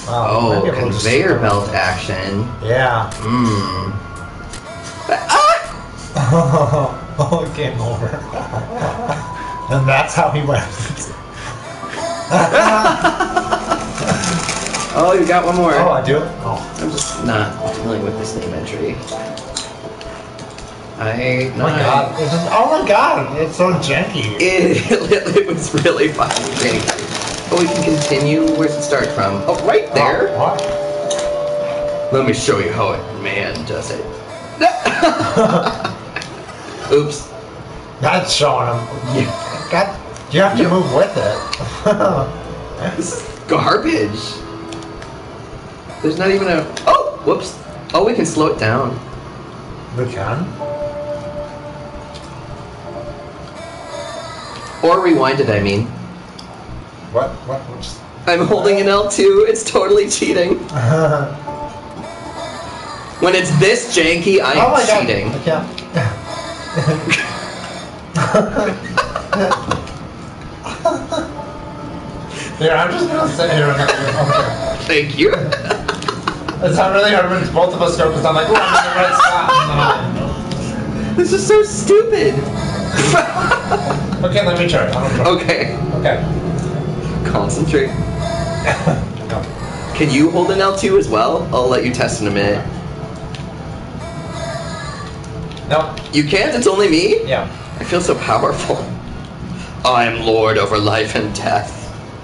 Oh, conveyor belt action. Yeah. Mmm. Oh, game over. And that's how he went. Oh, you got one more. Oh, I do? Oh. I'm just not dealing with this name entry. Oh my god. Oh my god, it's so janky. It was really fucking janky. Oh, we can continue. Where's it start from? Oh, right there. Oh, what? Let me show you how a man does it. Oops. That's showing him. You have to move with it. This is garbage. There's not even a... Oh! Whoops. Oh, we can slow it down. We can? Or rewind it, I mean. What? I'm holding an L2. It's totally cheating. When it's this janky, I am cheating. God. Here, I'm just gonna sit here and okay. Thank you. It's not really hard when both of us go because I'm like, oh, I'm in the right spot. This is so stupid. Okay, let me try. Okay. Okay. Concentrate. No. Can you hold an L2 as well? I'll let you test in a minute. No. You can't? It's only me? Yeah. I feel so powerful. I am lord over life and death.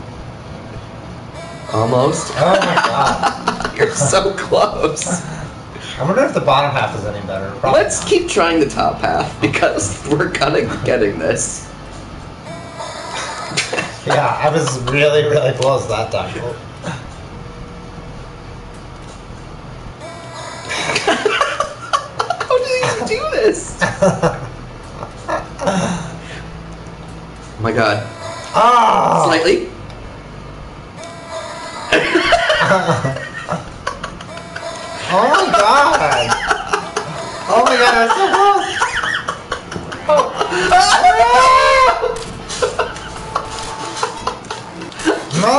Almost. Oh my god. You're so close. I wonder if the bottom half is any better. Probably Let's not. keep trying the top half because we're kind of getting this. Yeah, I was really, really close that time. How do you do this? Oh my god. Oh! Slightly. Oh my god! Oh my god, that's so close! No!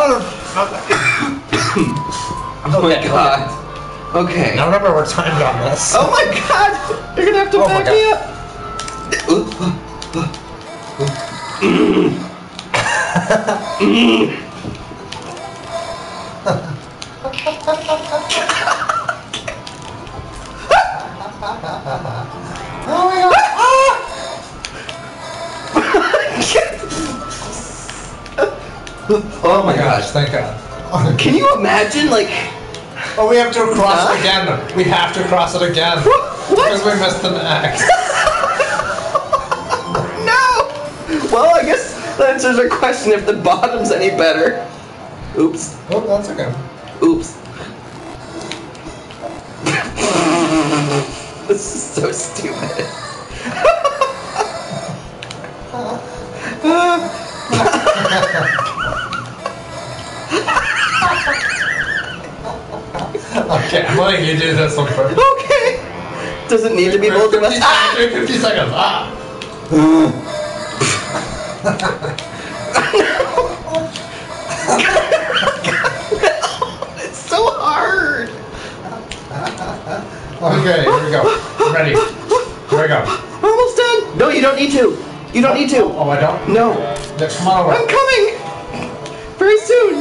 Oh my god. Okay. Now remember we're timed on this. Oh my god! You're gonna have to back me up! Oh my god! Oh my gosh. Thank god. Can you imagine, like... Oh, we have to cross it again. We have to cross it again. What? Because we missed an X. No! Well, I guess that answers our question if the bottom's any better. Oops. Oh, that's okay. Oops. This is so stupid. Okay, I'm letting you do this one first. Okay. Doesn't need to be both of us. 50 seconds. Ah! It's so hard. Okay, here we go. I'm ready. Here we go. We're almost done. No, you don't need to. You don't need to. Oh, I don't? No. Yeah, come on over. I'm coming. Very soon.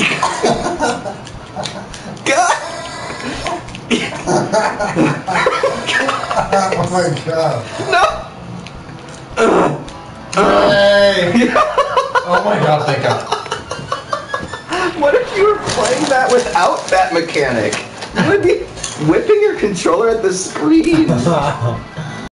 God. Oh my god. No. Yay! Oh my god, thank god. What if you were playing that without that mechanic? You would be whipping your controller at the screen.